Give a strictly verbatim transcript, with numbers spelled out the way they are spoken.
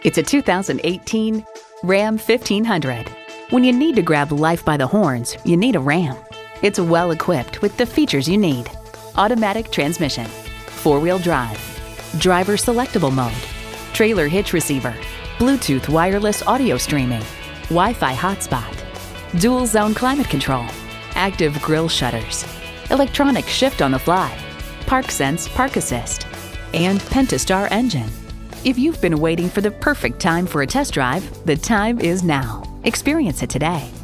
It's a two thousand eighteen Ram fifteen hundred. When you need to grab life by the horns, you need a Ram. It's well equipped with the features you need: automatic transmission, four-wheel drive, driver selectable mode, trailer hitch receiver, Bluetooth wireless audio streaming, Wi-Fi hotspot, dual zone climate control, active grille shutters, electronic shift on the fly, Park Sense Park Assist, and Pentastar engine. If you've been waiting for the perfect time for a test drive, the time is now. Experience it today.